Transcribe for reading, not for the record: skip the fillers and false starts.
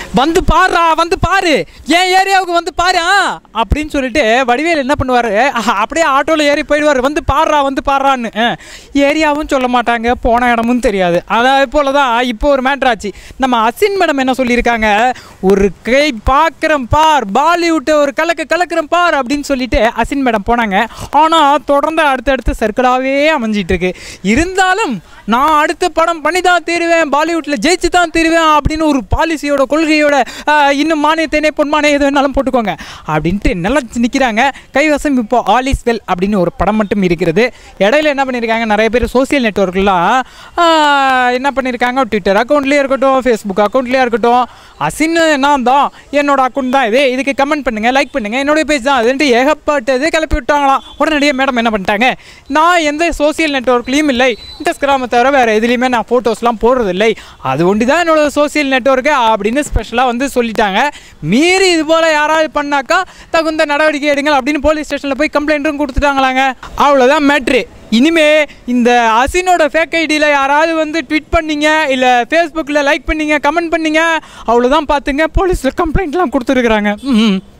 வந்து பாருடா, வந்து பாரு, என் ஏரியாவுக்கு வந்து பாரு அப்படின்னு சொல்லிட்டு வடிவேல் என்ன பண்ணுவார், அப்படியே ஆட்டோவில் ஏறி போயிடுவார். வந்து பாருடா, வந்து பாடுறான்னு. ஏரியாவும் சொல்ல மாட்டாங்க, போன இடமும் தெரியாது. அதே போல தான் இப்போ ஒரு மேட்ரு ஆச்சு. நம்ம அசின் மேடம் என்ன சொல்லியிருக்காங்க, ஒரு கை பார்க்குறேன் பார், பாலிவுட்டை ஒரு கலக்கிறேன் பார் அப்படின்னு சொல்லிட்டு அசின் மேடம் போனாங்க. ஆனால் தொடர்ந்து அடுத்தடுத்து சர்க்கிளாகவே அமைஞ்சிட்டு இருக்கு. இருந்தாலும் நான் அடுத்த படம் பண்ணி தான் தீருவேன், பாலிவுட்டில் ஜெயிச்சு தான் தீருவேன் அப்படின்னு ஒரு பாலிசியோட கொள்கையோட இன்னும் மானியத்தினே பொன்மானே எது வேணாலும் போட்டுக்கோங்க அப்படின்ட்டு நல்லா நிற்கிறாங்க. கைவசம் இப்போ ஆல் இஸ் வெல் அப்படின்னு ஒரு படம் மட்டும் இருக்கிறது. இடையில என்ன பண்ணியிருக்காங்க, நிறைய பேர் சோசியல் நெட்வொர்க்லாம் என்ன பண்ணியிருக்காங்க, ட்விட்டர் அக்கௌண்ட்லேயே இருக்கட்டும், ஃபேஸ்புக் அக்கௌண்ட்லேயே இருக்கட்டும், அசின் நான் தான், என்னோட அக்கௌண்ட் தான் இது, இதுக்கு கமெண்ட் பண்ணுங்கள், லைக் பண்ணுங்கள், என்னுடைய பேஜ் தான் அதுன்ட்டு ஏகப்பட்டது கிளப்பி விட்டாங்களாம். உடனடியே மேடம் என்ன பண்ணிட்டாங்க, நான் எந்த சோசியல் நெட்வொர்க்லேயும் இல்லை, இன்ஸ்டாகிராமை தவிர வேறு எதுலேயுமே நான் ஃபோட்டோஸ்லாம் போடுறதில்லை, அது ஒண்டி தான் என்னோட சோசியல் நெட்வொர்க்கு அப்படின்னு ஸ்பெஷலாக வந்து சொல்லிட்டாங்க. மீறி இது போல் யாராவது பண்ணாக்கா தகுந்த நடவடிக்கை எடுங்கள் அப்படின்னு போலீஸ் ஸ்டேஷனில் போய் கம்ப்ளைண்ட்டும் கொடுத்துட்டாங்களாங்க. அவ்வளோதான் மேட்ரு. இனிமே இந்த அசினோட ஃபேக் ஐடியில் யாராவது வந்து ட்வீட் பண்ணிங்க, இல்லை ஃபேஸ்புக்கில் லைக் பண்ணிங்க, கமெண்ட் பண்ணிங்க, அவ்வளோதான் பார்த்துங்க, போலீஸில் கம்ப்ளைண்ட்லாம் கொடுத்துருக்குறாங்க.